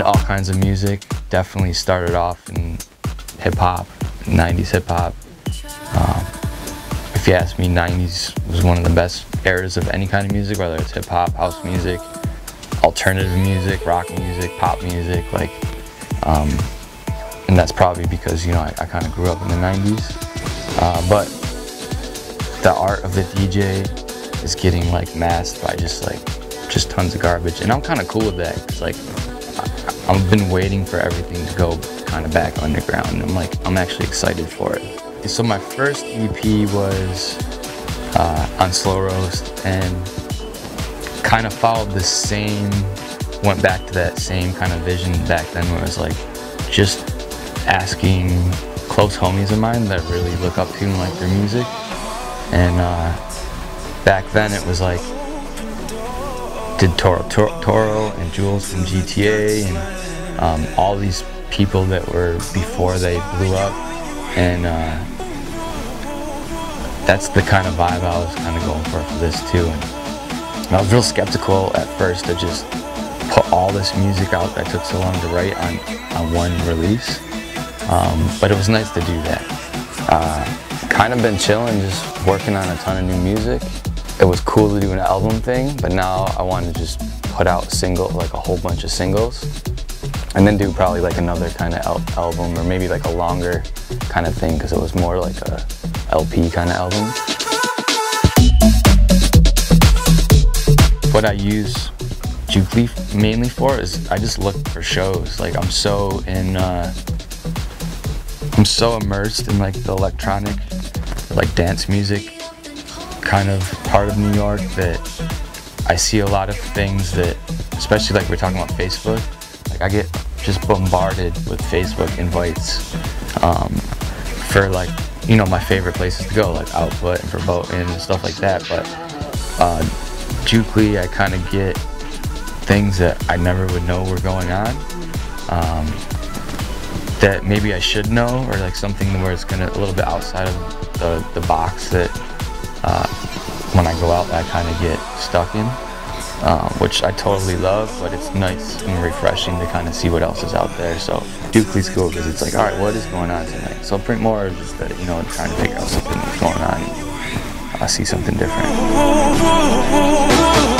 all kinds of music. Definitely started off in hip-hop, 90s hip-hop. If you ask me, 90s was one of the best eras of any kind of music, whether it's hip-hop, house music, alternative music, rock music, pop music, like, and that's probably because, you know, I kind of grew up in the 90s. But the art of the DJ is getting like masked by just tons of garbage, and I'm kind of cool with that, because like I've been waiting for everything to go kind of back underground, and I'm actually excited for it. So my first EP was on Slow Roast, and kind of followed the same, went back to that same kind of vision back then, where it was like just asking close homies of mine that really look up to and like their music. And back then it was like, did Toro and Jules from GTA, and all these people that were before they blew up, and that's the kind of vibe I was kind of going for this too. And I was real skeptical at first to just put all this music out that took so long to write on one release, but it was nice to do that. Kind of been chilling, just working on a ton of new music. It was cool to do an album thing, but now I want to just put out like a whole bunch of singles, and then do probably like another kind of album, or maybe like a longer kind of thing, because it was more like a LP kind of album. What I use Jukely mainly for is I just look for shows. Like I'm so immersed in like the electronic, like dance music kind of part of New York, that I see a lot of things that, especially like we're talking about Facebook, like I get just bombarded with Facebook invites for, like, you know, my favorite places to go, like Output and Verboten and stuff like that. But Jukely, I kind of get things that I never would know were going on, that maybe I should know, or like something where it's a little bit outside of the box that when I go out I kind of get stuck in, which I totally love, but it's nice and refreshing to kind of see what else is out there. So Jukely's cool because it's like, all right, what is going on tonight? So I'll print more of just that, you know, trying to figure out something that's going on, and I see something different.